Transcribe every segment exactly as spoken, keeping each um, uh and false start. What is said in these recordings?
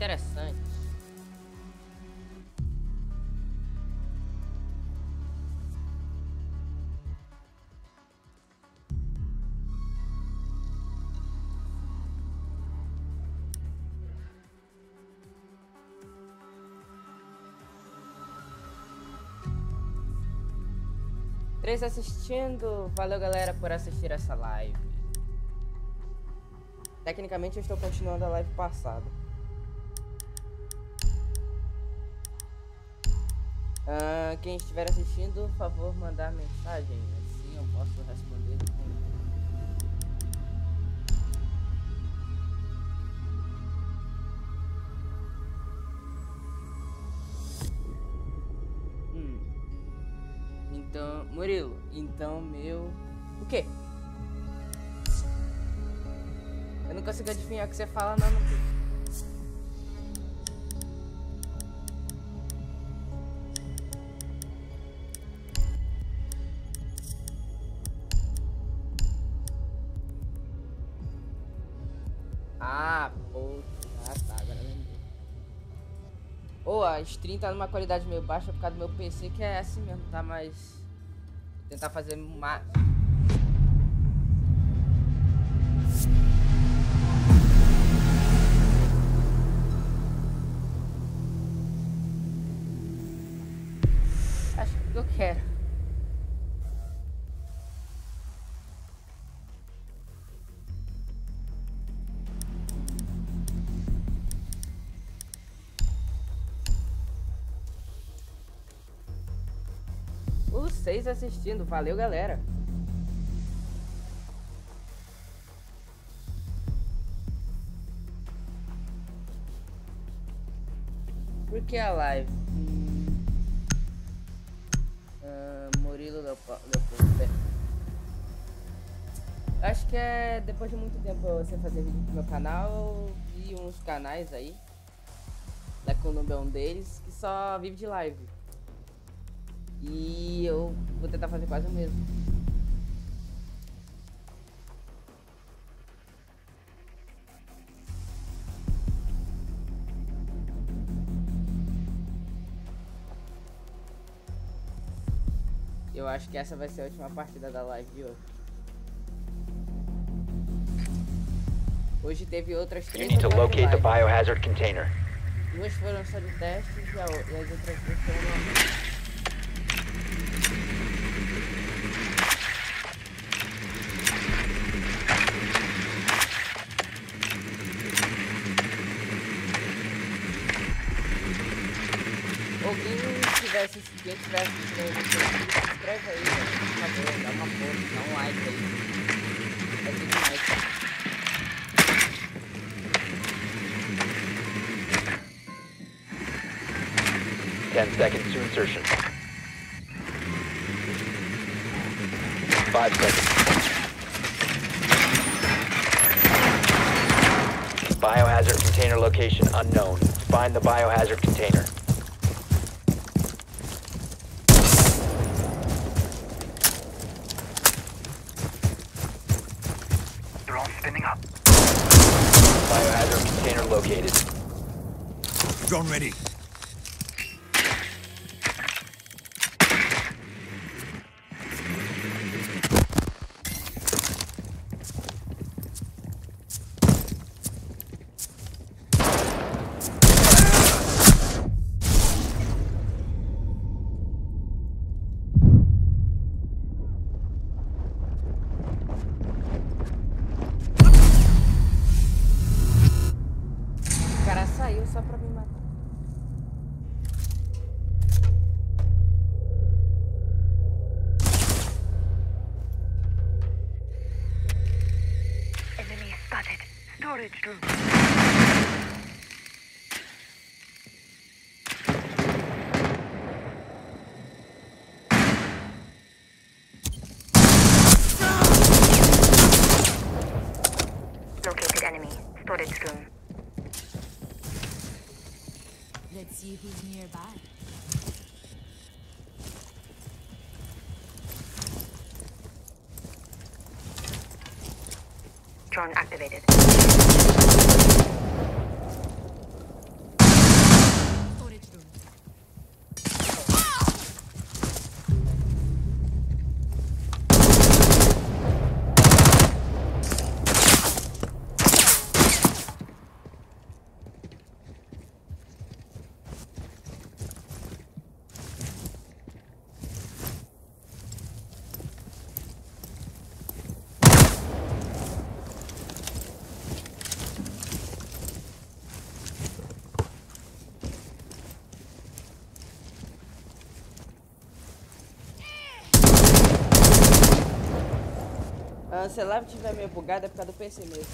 interessante. Três assistindo, valeu galera por assistir essa live. Tecnicamente eu estou continuando a live passada. Uh, quem estiver assistindo, por favor, mandar mensagem, assim eu posso responder. Então, Murilo, então meu... O quê? Eu não consigo adivinhar o que você fala, não, meu filho. Ah, pô. Ah, tá, agora eu lembrei. Ô, oh, a stream tá numa qualidade meio baixa por causa do meu P C, que é assim mesmo, tá? Mas... Vou tentar fazer mais... Acho que eu quero. Vocês assistindo, valeu galera. Por que a live? Hum... Uh, Murilo Leopoldo. Acho que é depois de muito tempo você fazer vídeo pro meu canal. Eu vi uns canais aí, da Colômbia é um deles, que só vive de live. E eu vou tentar fazer quase o mesmo. Eu acho que essa vai ser a última partida da live de hoje. Hoje teve outras três. You need to locate the biohazard container. Duas foram só de testes e, a, e as outras duas foram normais. Alguém tivesse, quem tivesse assistindo, se inscreve aí, por favor, dá uma força, dá um like aí. Vai ser demais. Ten seconds to insertion. Five seconds. Biohazard container location unknown. Find the biohazard container. They're all spinning up. Biohazard container located. Drone ready. Só pra me matar. Enemy spotted. Storage room. Located enemy. Storage room. Let's see who's nearby. Drone activated. Ah, se a live estiver meio bugada é por causa do P C mesmo.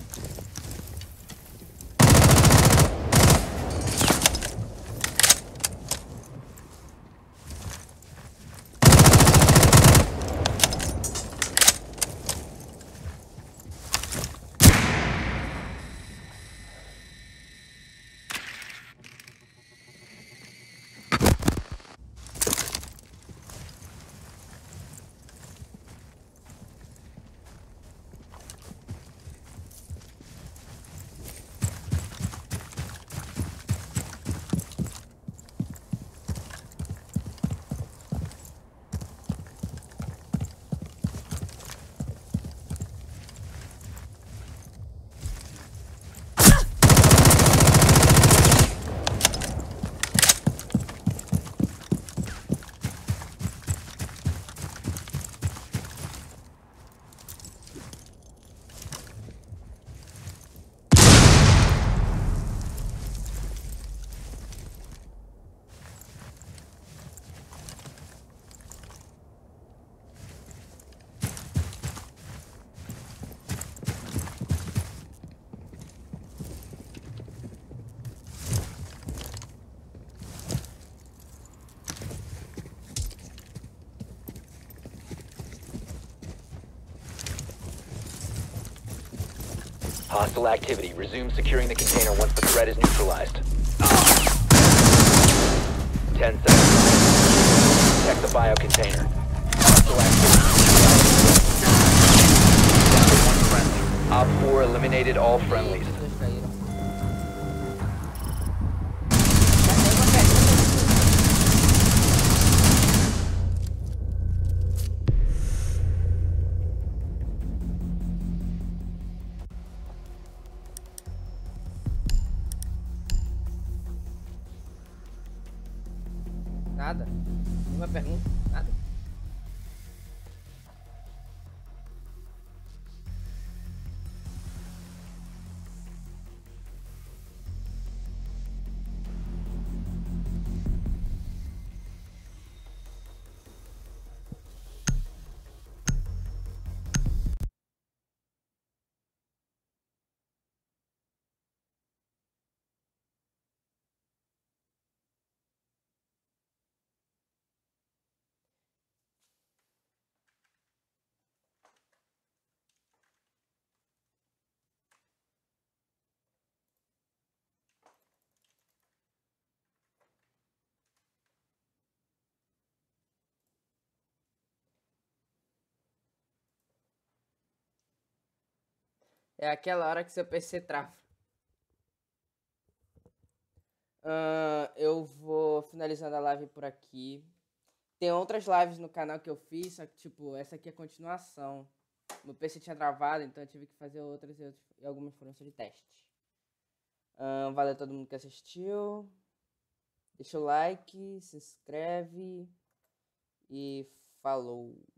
Hostile activity. Resume securing the container once the threat is neutralized. Ten seconds. Protect the bio container. Hostile activity. Down to one friendly. Op four eliminated all friendlies. Dois caíram. Nada. Nenhuma pergunta. Nada. É aquela hora que seu P C trava. Ah, eu vou finalizando a live por aqui. Tem outras lives no canal que eu fiz, só que, tipo, essa aqui é a continuação. Meu P C tinha travado, então eu tive que fazer outras e, outras, e algumas foram só de teste. Ah, valeu a todo mundo que assistiu. Deixa o like, se inscreve e falou.